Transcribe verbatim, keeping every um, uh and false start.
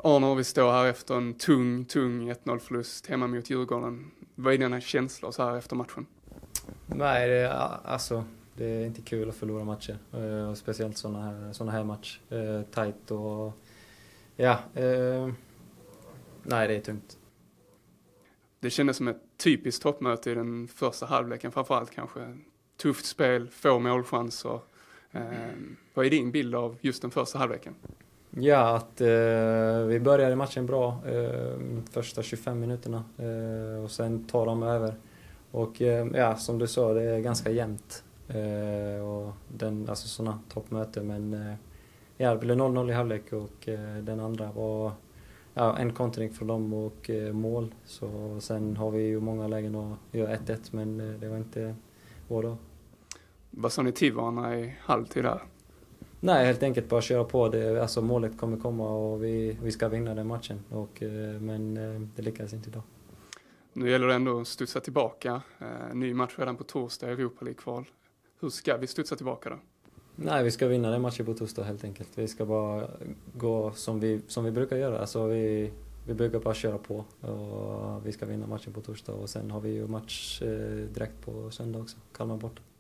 Arnor, vi står här efter en tung, tung ett noll förlust hemma mot Djurgården. Vad är dina känslor så här efter matchen? Nej, det är, alltså, det är inte kul att förlora matcher. Eh, och speciellt sådana här, såna här matcher. Eh, tight och... Ja, eh, nej, det är tungt. Det kändes som ett typiskt toppmöte i den första halvleken, framförallt kanske. Tufft spel, få målchanser. Eh, vad är din bild av just den första halvleken? Ja, att eh, vi började matchen bra eh, första tjugofem minuterna eh, och sen tar de över. Och eh, ja, som du sa, det är ganska jämnt. Eh, och den, alltså sådana toppmöten, men eh, ja, det blev noll noll i halvlek och eh, den andra var ja, en kontring från dem och eh, mål. Så sen har vi ju många lägen att göra ett ett, men eh, det var inte vår dag. Vad sa ni till varandra i halvtid där? Nej, helt enkelt bara köra på det. Alltså målet kommer komma och vi, vi ska vinna den matchen. Och, eh, men eh, det lyckades inte idag. Nu gäller det ändå att studsa tillbaka. Eh, ny match redan på torsdag, Europa League-kval. Hur ska vi studsa tillbaka då? Nej, vi ska vinna den matchen på torsdag helt enkelt. Vi ska bara gå som vi, som vi brukar göra. Alltså vi, vi brukar bara köra på. Och vi ska vinna matchen på torsdag och sen har vi ju match eh, direkt på söndag också. Kalmar borta.